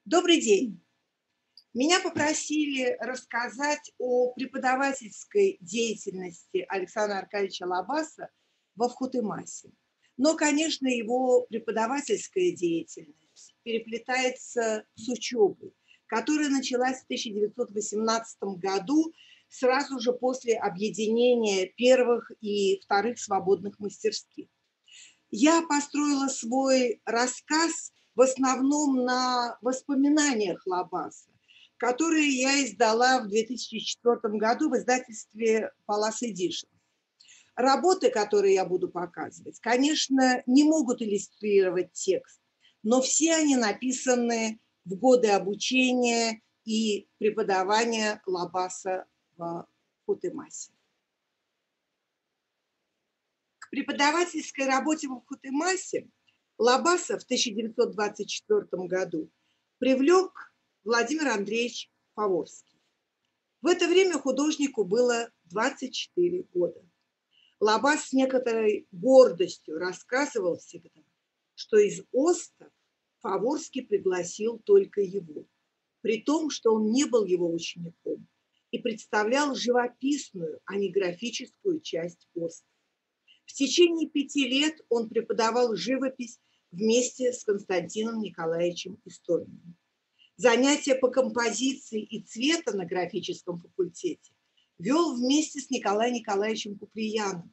Добрый день. Меня попросили рассказать о преподавательской деятельности Александра Аркадьевича Лабаса во Вхутемасе. Но, конечно, его преподавательская деятельность переплетается с учебой, которая началась в 1918 году, сразу же после объединения первых и вторых свободных мастерских. Я построила свой рассказ в основном на воспоминаниях Лабаса, которые я издала в 2004 году в издательстве Palace Edition. Работы, которые я буду показывать, конечно, не могут иллюстрировать текст, но все они написаны в годы обучения и преподавания Лабаса в Хутемасе. К преподавательской работе в Хутемасе Лабаса в 1924 году привлек Владимир Андреевич Фаворский. В это время художнику было 24 года. Лабас с некоторой гордостью рассказывал всегда, что из Оста Фаворский пригласил только его, при том, что он не был его учеником и представлял живописную, а не графическую часть Оста. В течение 5 лет он преподавал живопись вместе с Константином Николаевичем Историным. Занятия по композиции и цвета на графическом факультете вел вместе с Николаем Николаевичем Куприяновым.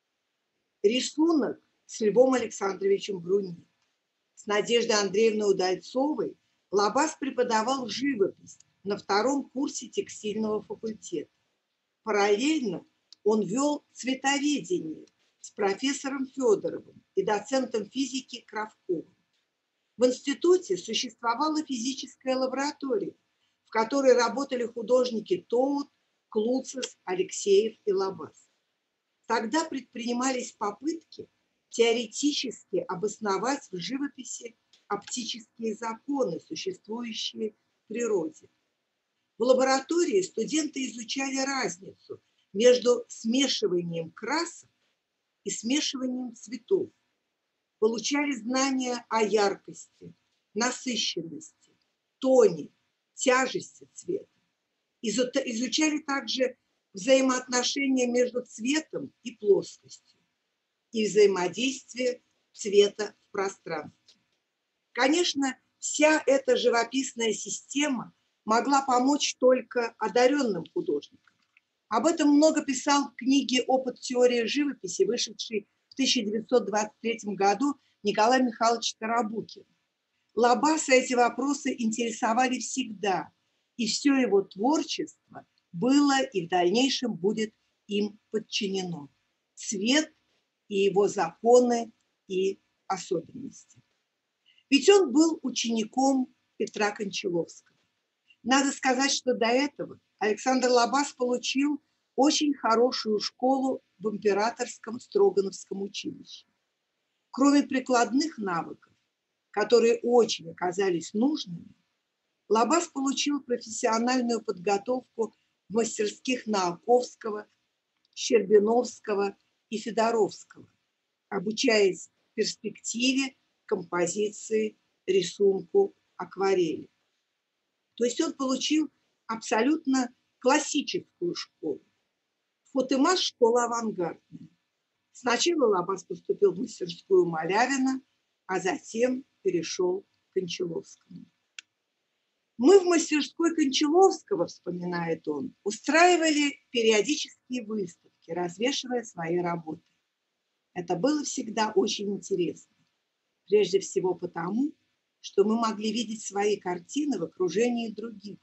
Рисунок с Львом Александровичем Бруни. С Надеждой Андреевной Удальцовой Лабас преподавал живопись на 2-м курсе текстильного факультета. Параллельно он вел цветоведение с профессором Федоровым и доцентом физики Кравковым. В институте существовала физическая лаборатория, в которой работали художники Тоут, Клуцис, Алексеев и Лабас. Тогда предпринимались попытки теоретически обосновать в живописи оптические законы, существующие в природе. В лаборатории студенты изучали разницу между смешиванием красок и смешиванием цветов, получали знания о яркости, насыщенности, тоне, тяжести цвета. Изучали также взаимоотношения между цветом и плоскостью и взаимодействие цвета в пространстве. Конечно, вся эта живописная система могла помочь только одаренным художникам. Об этом много писал в книге «Опыт теории живописи», вышедшей в 1923 году Николай Михайлович Тарабукин. Лабаса эти вопросы интересовали всегда, и все его творчество было и в дальнейшем будет им подчинено. Цвет и его законы и особенности. Ведь он был учеником Петра Кончаловского. Надо сказать, что до этого Александр Лабас получил очень хорошую школу в Императорском Строгановском училище. Кроме прикладных навыков, которые очень оказались нужными, Лабас получил профессиональную подготовку в мастерских Науковского, Щербиновского и Федоровского, обучаясь перспективе, композиции, рисунку, акварели. То есть он получил абсолютно классическую школу. Хутемас – школа авангардная. Сначала Лабас поступил в мастерскую Малявина, а затем перешел к Кончаловскому. Мы в мастерской Кончаловского, вспоминает он, устраивали периодические выставки, развешивая свои работы. Это было всегда очень интересно. Прежде всего потому, что мы могли видеть свои картины в окружении других.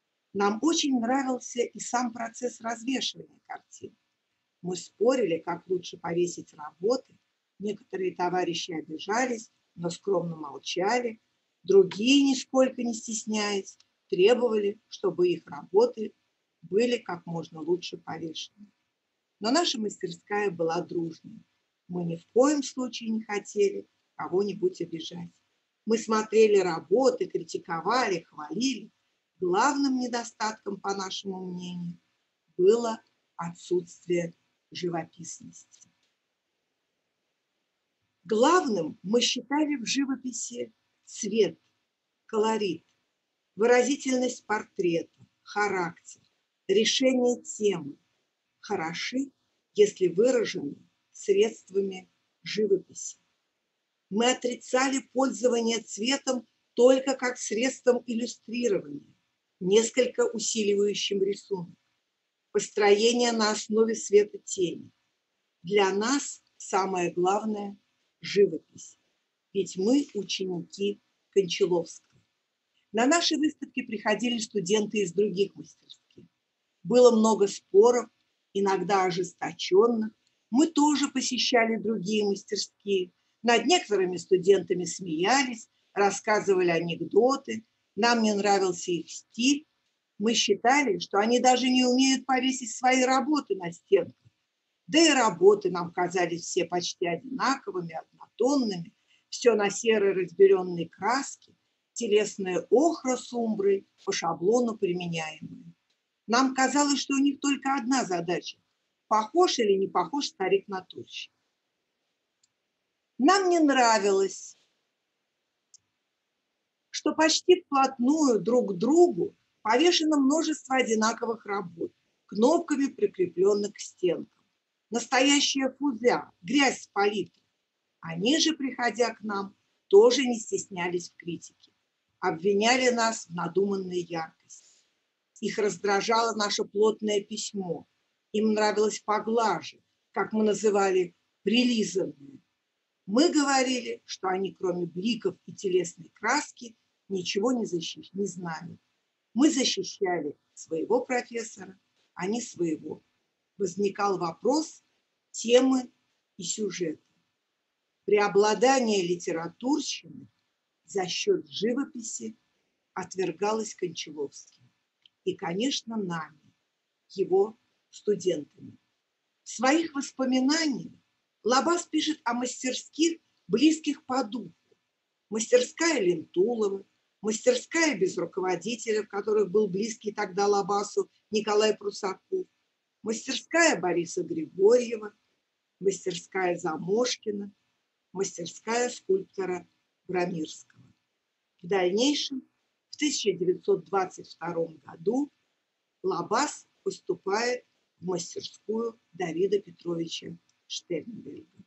Нам очень нравился и сам процесс развешивания картин. Мы спорили, как лучше повесить работы. Некоторые товарищи обижались, но скромно молчали. Другие, нисколько не стесняясь, требовали, чтобы их работы были как можно лучше повешены. Но наша мастерская была дружной. Мы ни в коем случае не хотели кого-нибудь обижать. Мы смотрели работы, критиковали, хвалили. Главным недостатком, по нашему мнению, было отсутствие живописности. Главным мы считали в живописи цвет, колорит, выразительность портрета, характер, решение темы хороши, если выражены средствами живописи. Мы отрицали пользование цветом только как средством иллюстрирования, несколько усиливающим рисунок, построение на основе света-тени. Для нас самое главное – живопись, ведь мы ученики Кончаловского. На наши выставки приходили студенты из других мастерских. Было много споров, иногда ожесточенных. Мы тоже посещали другие мастерские. Над некоторыми студентами смеялись, рассказывали анекдоты. Нам не нравился их стиль. Мы считали, что они даже не умеют повесить свои работы на стенках. Да и работы нам казались все почти одинаковыми, однотонными, все на серой разберенной краске, телесная охра с умброй, по шаблону применяемые. Нам казалось, что у них только одна задача – похож или не похож старик-натурщик. Нам не нравилось, что почти вплотную друг к другу повешено множество одинаковых работ, кнопками прикрепленных к стенкам. Настоящая фузя, грязь с палитры. Они же, приходя к нам, тоже не стеснялись в критике. Обвиняли нас в надуманной яркости. Их раздражало наше плотное письмо. Им нравилось поглаже, как мы называли, прилизанное. Мы говорили, что они, кроме бликов и телесной краски, ничего не знают. Мы защищали своего профессора, а не своего. Возникал вопрос темы и сюжета. Преобладание литературщины за счет живописи отвергалось Кончаловским. И, конечно, нами, его студентами. В своих воспоминаниях Лабаз пишет о мастерских, близких по духу. Мастерская Лентулова, мастерская без руководителя, в которых был близкий тогда Лабазу Николай Прусаков, мастерская Бориса Григорьева, мастерская Замошкина, мастерская скульптора Брамирского. В дальнейшем, в 1922 году, Лабаз поступает в мастерскую Давида Петровича Штернберга.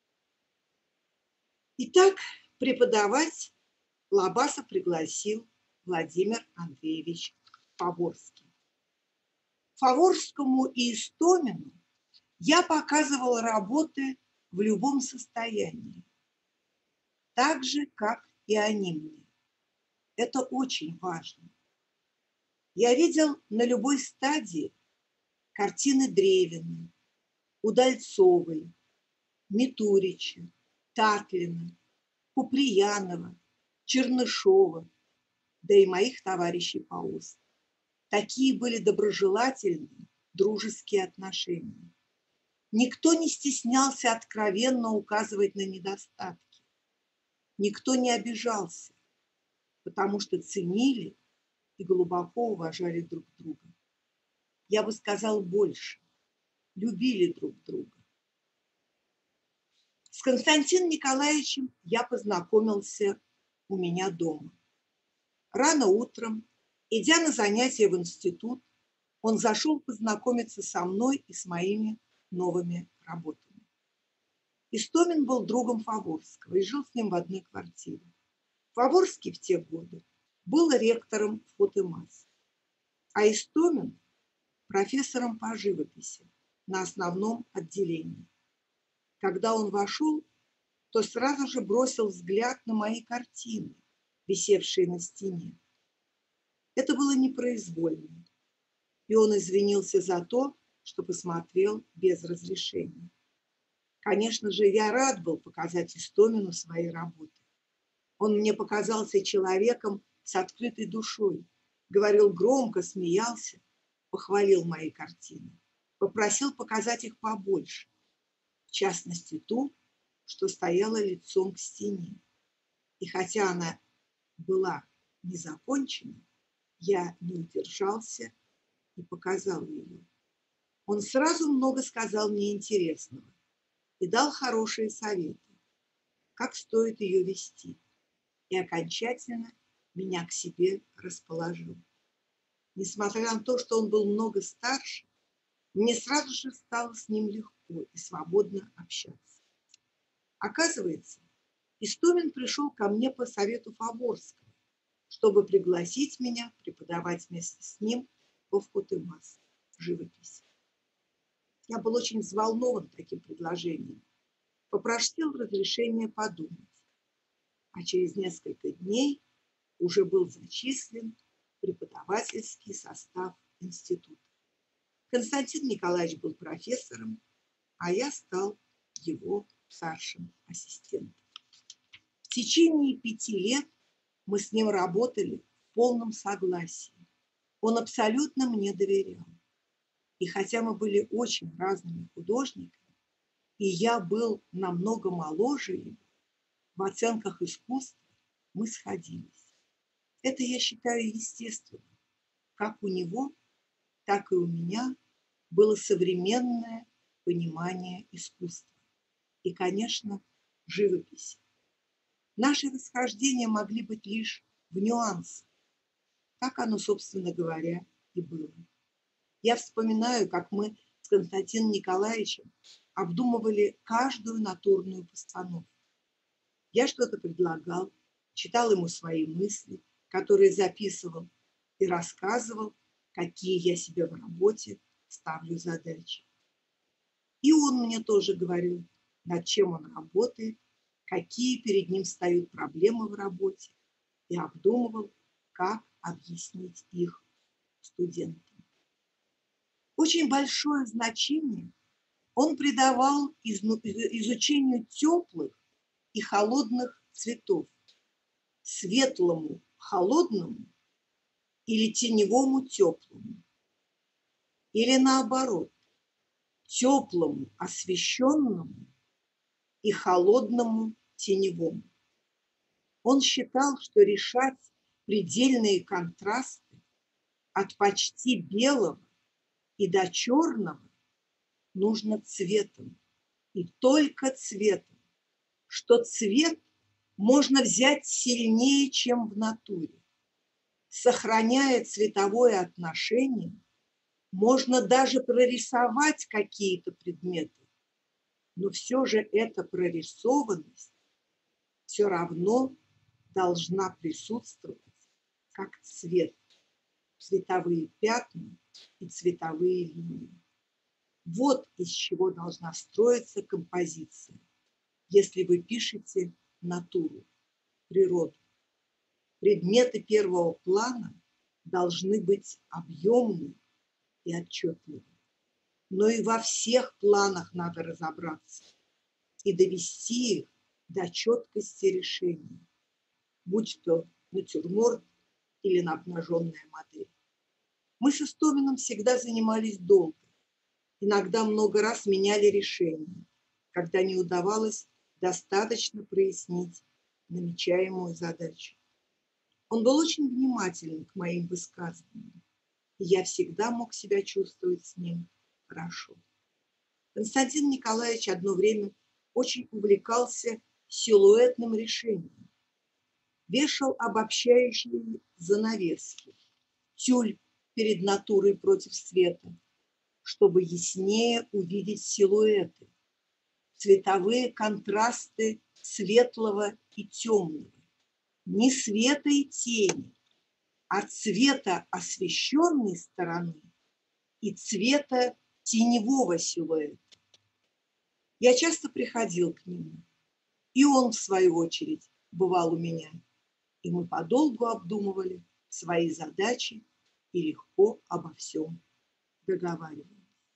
Итак, преподавать Лабаза пригласил Владимир Андреевич Фаворский. Фаворскому и Истомину я показывала работы в любом состоянии, так же, как и они мне. Это очень важно. Я видел на любой стадии картины Древина, Удальцовой, Митурича, Татлина, Куприянова, Чернышова, да и моих товарищей по ОСТ. Такие были доброжелательные, дружеские отношения. Никто не стеснялся откровенно указывать на недостатки. Никто не обижался, потому что ценили и глубоко уважали друг друга. Я бы сказал больше, любили друг друга. С Константином Николаевичем я познакомился у меня дома. Рано утром, идя на занятия в институт, он зашел познакомиться со мной и с моими новыми работами. Истомин был другом Фаворского и жил с ним в одной квартире. Фаворский в те годы был ректором ФОТ-ИМАС, а Истомин – профессором по живописи на основном отделении. Когда он вошел, то сразу же бросил взгляд на мои картины, висевшие на стене. Это было непроизвольно, и он извинился за то, что посмотрел без разрешения. Конечно же, я рад был показать Истомину свои работы. Он мне показался человеком с открытой душой, говорил громко, смеялся, похвалил мои картины, попросил показать их побольше, в частности ту, что стояла лицом к стене. И хотя она была не закончена, я не удержался и показал ее. Он сразу много сказал мне интересного и дал хорошие советы, как стоит ее вести, и окончательно меня к себе расположил. Несмотря на то, что он был много старше, мне сразу же стало с ним легко и свободно общаться. Оказывается, Истомин пришел ко мне по совету Фаворского, чтобы пригласить меня преподавать вместе с ним по вход-и-масс, живопись. Я был очень взволнован таким предложением, попросил разрешения подумать, а через несколько дней уже был зачислен в преподавательский состав института. Константин Николаевич был профессором, а я стал его старшим ассистентом. В течение 5 лет мы с ним работали в полном согласии. Он абсолютно мне доверял. И хотя мы были очень разными художниками, и я был намного моложе его, в оценках искусства мы сходились. Это я считаю естественным. Как у него, так и у меня было современное понимание искусства. И, конечно, живописи. Наши расхождения могли быть лишь в нюансах. Так оно, собственно говоря, и было. Я вспоминаю, как мы с Константином Николаевичем обдумывали каждую натурную постановку. Я что-то предлагал, читал ему свои мысли, которые записывал, и рассказывал, какие я себе в работе ставлю задачи. И он мне тоже говорил, над чем он работает, какие перед ним встают проблемы в работе, и обдумывал, как объяснить их студентам. Очень большое значение он придавал изучению теплых и холодных цветов, светлому холодному или теневому теплому, или наоборот, теплому освещенному и холодному теневому. Он считал, что решать предельные контрасты от почти белого и до черного нужно цветом, и только цветом, что цвет можно взять сильнее, чем в натуре. Сохраняя цветовое отношение, можно даже прорисовать какие-то предметы, но все же эта прорисованность все равно должна присутствовать как цвет, цветовые пятна и цветовые линии. Вот из чего должна строиться композиция, если вы пишете натуру, природу. Предметы первого плана должны быть объемны и отчетливы. Но и во всех планах надо разобраться и довести их до четкости решения, будь то натюрморт или обнаженная модель. Мы с Истоминым всегда занимались долго, иногда много раз меняли решения, когда не удавалось достаточно прояснить намечаемую задачу. Он был очень внимателен к моим высказываниям, и я всегда мог себя чувствовать с ним хорошо. Константин Николаевич одно время очень увлекался силуэтным решением. Вешал обобщающие занавески, тюль перед натурой против света, чтобы яснее увидеть силуэты, цветовые контрасты светлого и темного, не света и тени, а цвета освещенной стороны и цвета теневого силуэта. Я часто приходил к нему, и он, в свою очередь, бывал у меня, и мы подолгу обдумывали свои задачи и легко обо всем договаривались.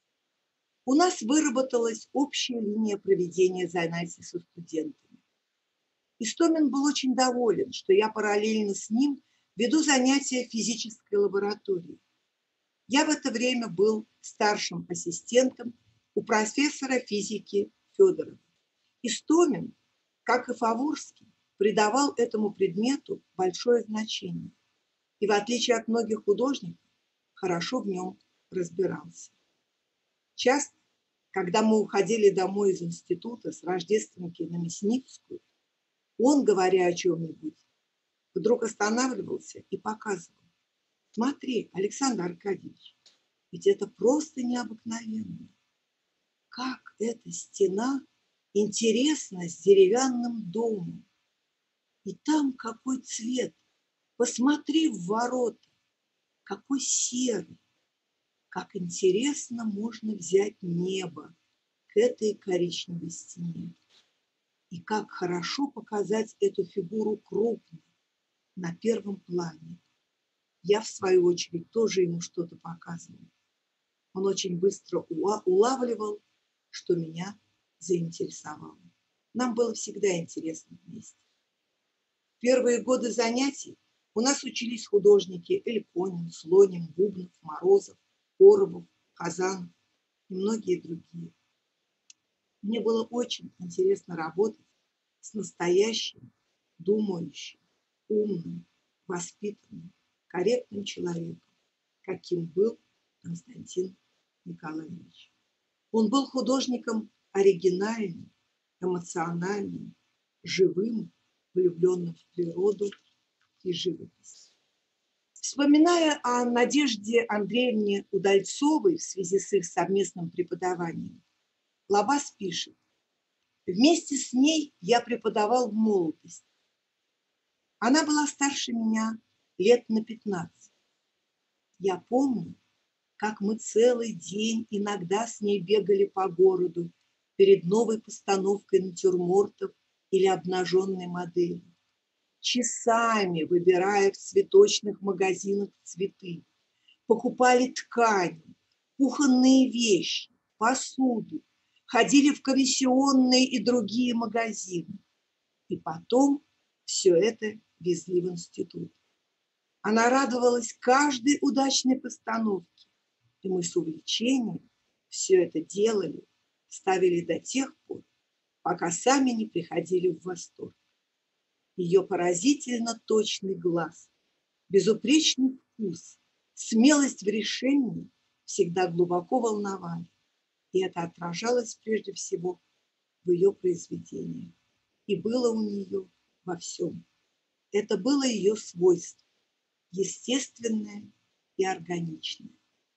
У нас выработалась общая линия проведения занятий со студентами. Истомин был очень доволен, что я параллельно с ним веду занятия в физической лаборатории. Я в это время был старшим ассистентом у профессора физики Федорова. Истомин, как и Фаворский, придавал этому предмету большое значение и, в отличие от многих художников, хорошо в нем разбирался. Часто, когда мы уходили домой из института с Рождественки на Мясницкую, он, говоря о чем-нибудь, вдруг останавливался и показывал. Смотри, Александр Аркадьевич, ведь это просто необыкновенно. Как эта стена интересна с деревянным домом. И там какой цвет. Посмотри в ворота, какой серый. Как интересно можно взять небо к этой коричневой стене. И как хорошо показать эту фигуру крупно, на первом плане. Я, в свою очередь, тоже ему что-то показывала. Он очень быстро улавливал, что меня заинтересовало. Нам было всегда интересно вместе. В первые годы занятий у нас учились художники Эльконин, Слоним, Бубнов, Морозов, Коробов, Казанов и многие другие. Мне было очень интересно работать с настоящим, думающим, умным, воспитанным, корректным человеком, каким был Константин Николаевич. Он был художником оригинальным, эмоциональным, живым, влюбленным в природу и живопись. Вспоминая о Надежде Андреевне Удальцовой в связи с их совместным преподаванием, Лабас пишет: «Вместе с ней я преподавал в молодости. Она была старше меня лет на 15. Я помню, как мы целый день иногда с ней бегали по городу перед новой постановкой натюрмортов или обнаженной модели, часами выбирая в цветочных магазинах цветы, покупали ткани, кухонные вещи, посуду, ходили в комиссионные и другие магазины. И потом все это везли в институт. Она радовалась каждой удачной постановке, и мы с увлечением все это делали, ставили до тех пор, пока сами не приходили в восторг. Ее поразительно точный глаз, безупречный вкус, смелость в решении всегда глубоко волновали, и это отражалось прежде всего в ее произведениях. И было у нее во всем. Это было ее свойство, естественное и органичное.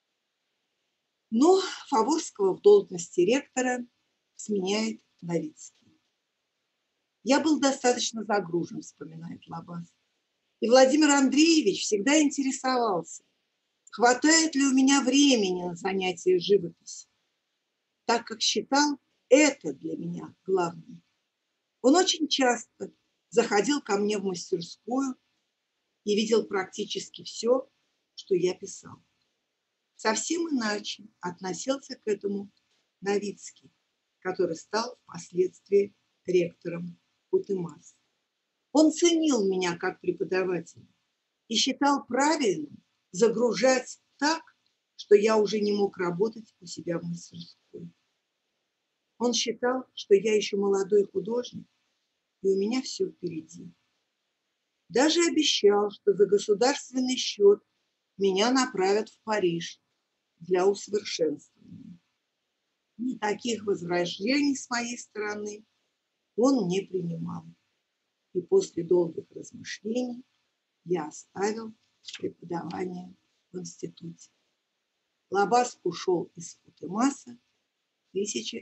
Но Фаворского в должности ректора сменяет Новицкий. «Я был достаточно загружен», вспоминает Лабаз. И Владимир Андреевич всегда интересовался, хватает ли у меня времени на занятия живописью, так как считал это для меня главным. Он очень часто заходил ко мне в мастерскую и видел практически все, что я писал. Совсем иначе относился к этому Новицкий, который стал впоследствии ректором УТМАС. Он ценил меня как преподавателя и считал правильным загружать так, что я уже не мог работать у себя в мастерской. Он считал, что я еще молодой художник, и у меня все впереди. Даже обещал, что за государственный счет меня направят в Париж для усовершенствования. Никаких возражений с моей стороны он не принимал. И после долгих размышлений я оставил преподавание в институте. Лабаз ушел из УТМАСа в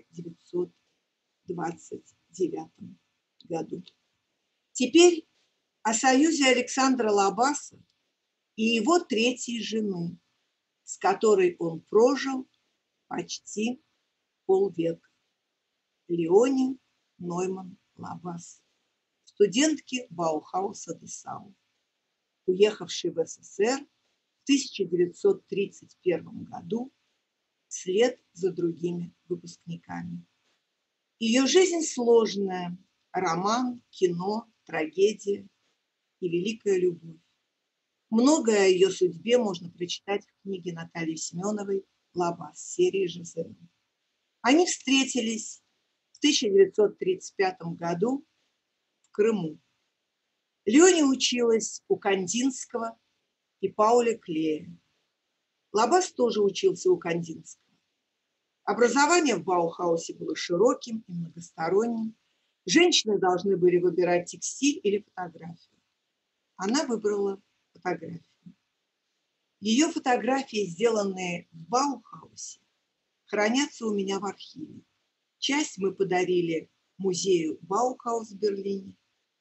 1929 году. Теперь о союзе Александра Лабаса и его третьей жены, с которой он прожил почти полвека, Леони Нойман Лабас, студентки Баухауса Дessau, уехавшей в СССР в 1931 году вслед за другими выпускниками. Ее жизнь сложная: роман, кино, трагедия и великая любовь. Многое о ее судьбе можно прочитать в книге Натальи Семеновой «Лабаз» серии «Жизель». Они встретились в 1935 году в Крыму. Лёня училась у Кандинского и Пауля Клея. Лабаз тоже учился у Кандинского. Образование в Баухаусе было широким и многосторонним. Женщины должны были выбирать текстиль или фотографию. Она выбрала фотографию. Ее фотографии, сделанные в Баухаусе, хранятся у меня в архиве. Часть мы подарили музею Баухаус в Берлине.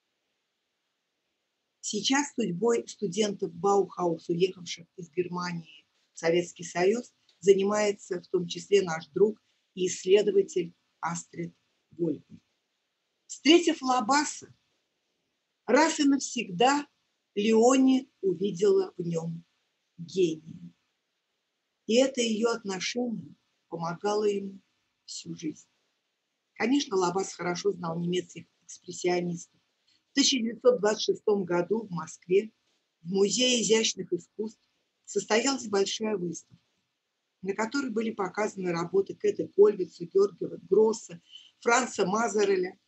Сейчас судьбой студентов Баухаус, уехавших из Германии в Советский Союз, занимается в том числе наш друг и исследователь Астрид Вольф. Встретив Лабаса, раз и навсегда Леони увидела в нем гения. И это ее отношение помогало ему всю жизнь. Конечно, Лабас хорошо знал немецких экспрессионистов. В 1926 году в Москве в Музее изящных искусств состоялась большая выставка, на которой были показаны работы Käthe Kollwitz, Георгия Гросса, Франца Мазереля.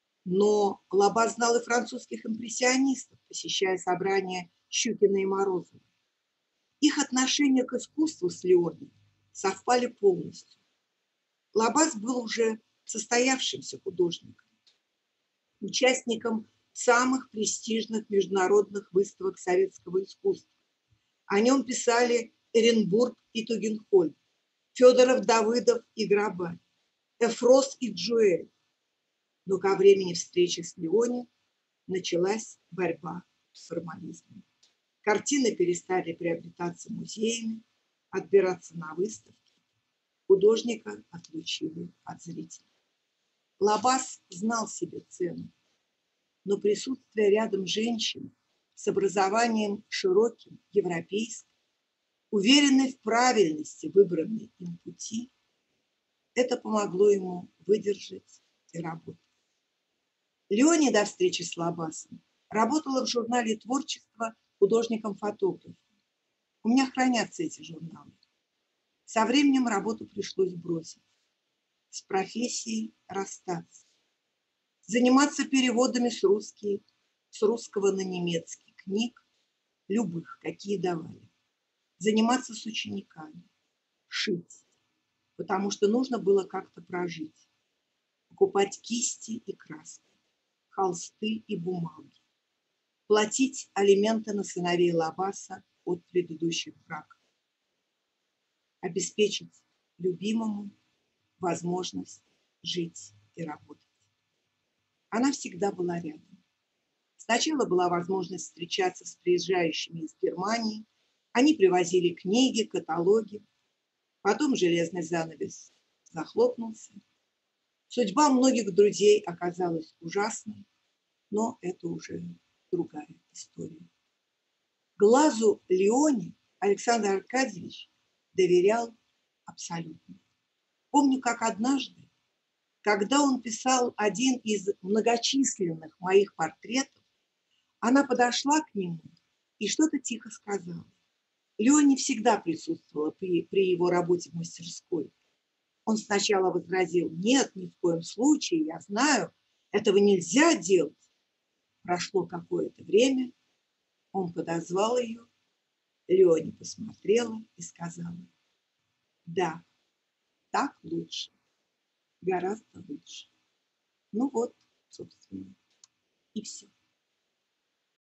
Но Лабас знал и французских импрессионистов, посещая собрания Щукина и Морозова. Их отношения к искусству с Леони совпали полностью. Лабас был уже состоявшимся художником, участником самых престижных международных выставок советского искусства. О нем писали Эренбург и Тугенхольм, Федоров, Давыдов и Грабарь, Эфрос и Джуэль. Но ко времени встречи с Леони началась борьба с формализмом. Картины перестали приобретаться музеями, отбираться на выставки. Художника отлучили от зрителей. Лабас знал себе цену, но присутствие рядом женщин с образованием широким, европейским, уверенной в правильности выбранной им пути, это помогло ему выдержать и работать. Леони до встречи с Лабасом работала в журнале «Творчество» художником-фотографом. У меня хранятся эти журналы. Со временем работу пришлось бросить, с профессией расстаться, заниматься переводами с русского на немецкий книг, любых, какие давали, заниматься с учениками, шить, потому что нужно было как-то прожить, покупать кисти и краски, холсты и бумаги, платить алименты на сыновей Лабаса от предыдущих браков, обеспечить любимому возможность жить и работать. Она всегда была рядом. Сначала была возможность встречаться с приезжающими из Германии. Они привозили книги, каталоги. Потом железный занавес захлопнулся. Судьба многих друзей оказалась ужасной, но это уже другая история. Глазу Леони Александр Аркадьевич доверял абсолютно. Помню, как однажды, когда он писал один из многочисленных моих портретов, она подошла к нему и что-то тихо сказала. Леони всегда присутствовала при его работе в мастерской. Он сначала возразил: нет, ни в коем случае, я знаю, этого нельзя делать. Прошло какое-то время, он подозвал ее, Леони посмотрела и сказала: да, так лучше, гораздо лучше. Ну вот, собственно, и все.